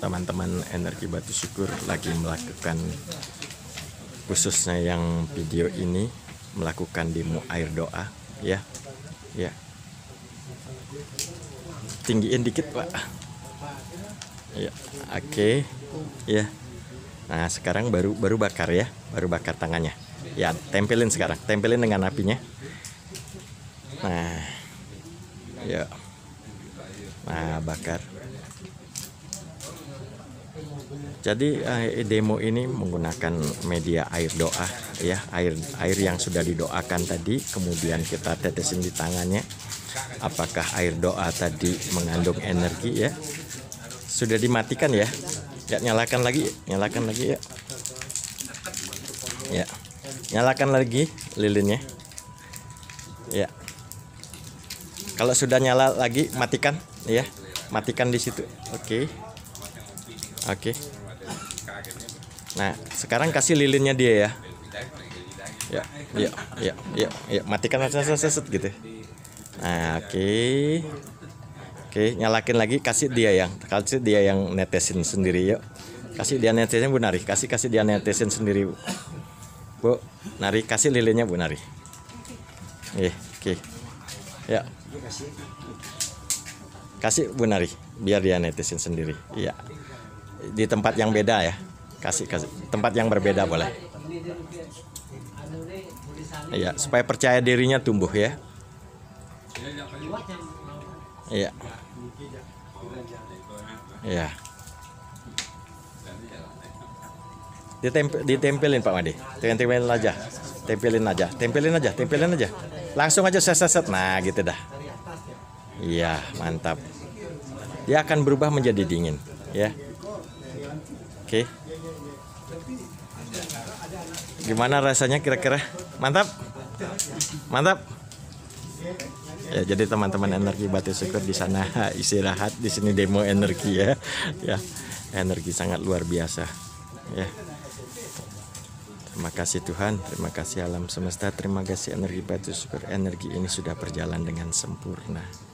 teman-teman energi batu syukur lagi melakukan, khususnya yang video ini, melakukan demo air doa ya. Tinggiin dikit Pak ya. Oke ya. Nah sekarang baru bakar ya, baru bakar tangannya ya. Tempelin sekarang, tempelin dengan apinya. Nah ya, nah bakar. Jadi demo ini menggunakan media air doa ya, air yang sudah didoakan tadi, kemudian kita tetesin di tangannya. Apakah air doa tadi mengandung energi ya? Sudah dimatikan ya? Ya, nyalakan lagi ya. Ya, nyalakan lagi lilinnya. Ya. Kalau sudah nyala lagi, matikan ya, matikan di situ. Oke. Nah, sekarang kasih lilinnya dia ya. Ya, matikan set gitu. Nah, oke, nyalakin lagi, kasih dia yang netesin sendiri yuk. Kasih dia netesin Bu Nari, kasih dia netesin sendiri Bu Nari, kasih lilinnya Bu Nari. Oke. Ya. Kasih Bu Nari, biar dia netesin sendiri. Iya. Di tempat yang beda ya. Kasih tempat yang berbeda boleh. Iya, supaya percaya dirinya tumbuh ya. Iya. Iya. Ditempelin Pak Made. Tempelin aja. Tempelin aja. Langsung aja set. Nah, gitu dah. Iya, mantap. Dia akan berubah menjadi dingin ya. Oke. Gimana rasanya kira-kira? Mantap. Ya, jadi teman-teman energi batu syukur di sana istirahat, di sini demo energi ya. Ya, energi sangat luar biasa. Ya. Terima kasih Tuhan, terima kasih alam semesta, terima kasih energi batu syukur. Energi ini sudah berjalan dengan sempurna.